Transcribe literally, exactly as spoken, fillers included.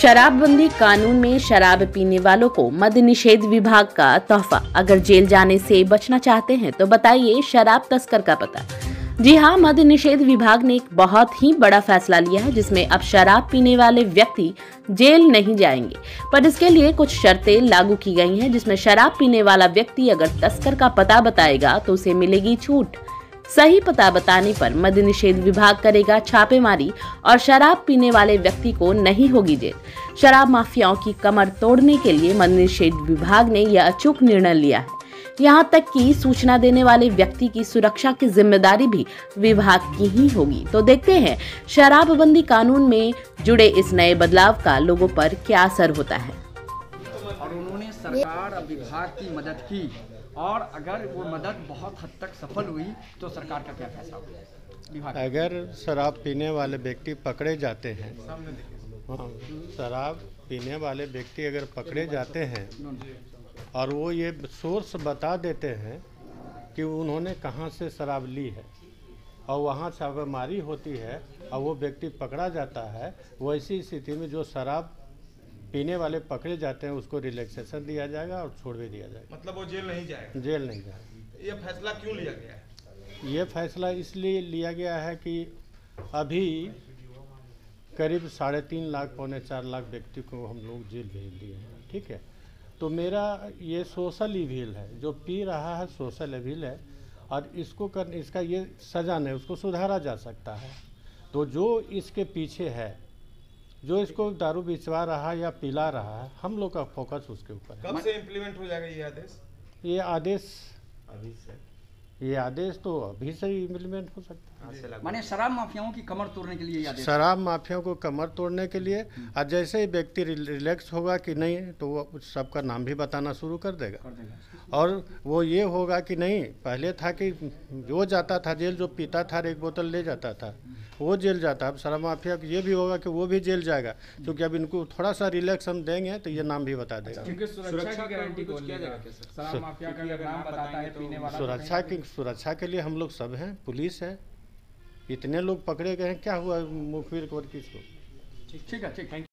शराबबंदी कानून में शराब पीने वालों को मद्य निषेध विभाग का तोहफा। अगर जेल जाने से बचना चाहते हैं तो बताइए शराब तस्कर का पता। जी हां, मद्य निषेध विभाग ने एक बहुत ही बड़ा फैसला लिया है, जिसमें अब शराब पीने वाले व्यक्ति जेल नहीं जाएंगे, पर इसके लिए कुछ शर्तें लागू की गई हैं, जिसमें शराब पीने वाला व्यक्ति अगर तस्कर का पता बताएगा तो उसे मिलेगी छूट। सही पता बताने पर मद्य निषेध विभाग करेगा छापेमारी और शराब पीने वाले व्यक्ति को नहीं होगी जेल। शराब माफियाओं की कमर तोड़ने के लिए मद्य निषेध विभाग ने यह अचूक निर्णय लिया है। यहाँ तक कि सूचना देने वाले व्यक्ति की सुरक्षा की जिम्मेदारी भी विभाग की ही होगी। तो देखते हैं शराबबंदी कानून में जुड़े इस नए बदलाव का लोगों पर क्या असर होता है। और उन्होंने सरकार और विभाग की मदद की, और अगर वो मदद बहुत हद तक सफल हुई तो सरकार का क्या फैसला होगा? अगर शराब पीने वाले व्यक्ति पकड़े जाते हैं, हाँ, शराब पीने वाले व्यक्ति अगर पकड़े जाते हैं और वो ये सोर्स बता देते हैं कि उन्होंने कहाँ से शराब ली है और वहाँ छापेमारी होती है और वो व्यक्ति पकड़ा जाता है, वैसी स्थिति में जो शराब पीने वाले पकड़े जाते हैं उसको रिलैक्सेशन दिया जाएगा और छोड़ भी दिया जाएगा। मतलब वो जेल नहीं जाएगा? जेल नहीं जाएगा। ये फैसला क्यों लिया गया है? ये फैसला इसलिए लिया गया है कि अभी करीब साढ़े तीन लाख पौने चार लाख व्यक्ति को हम लोग जेल भेज दिए हैं, ठीक है। तो मेरा ये सोशल इविल है, जो पी रहा है सोशल इविल है, और इसको कर इसका ये सज़ा नहीं, उसको सुधारा जा सकता है। तो जो इसके पीछे है, जो इसको दारू बिचवा रहा या पिला रहा है, हम लोग का फोकस उसके ऊपर है। कब से इम्प्लीमेंट हो जाएगा ये आदेश? ये आदेश अभी से ये आदेश तो अभी से ही इम्प्लीमेंट हो सकता है। माने शराब माफियाओं की कमर तोड़ने के लिए ये आदेश? शराब माफियाओं को कमर तोड़ने के लिए, और जैसे ही व्यक्ति रिलैक्स होगा कि नहीं, तो वो सबका नाम भी बताना शुरू कर देगा, कर देगा। और वो ये होगा कि नहीं, पहले था कि जो जाता था जेल, जो पीता था एक बोतल ले जाता था वो जेल जाता। अब शराब माफिया को ये भी होगा कि वो भी जेल जाएगा, क्योंकि अब इनको थोड़ा सा रिलैक्स हम देंगे तो ये नाम भी बता देगा। क्योंकि सुरक्षा की गारंटी कौन लेगा? शराब माफिया का अगर नाम बताता है पीने वाला, सुरक्षा की सुरक्षा के लिए हम लोग सब हैं, पुलिस है। इतने लोग पकड़े गए हैं, क्या हुआ मुखबिर को किसको? ठीक है, ठीक।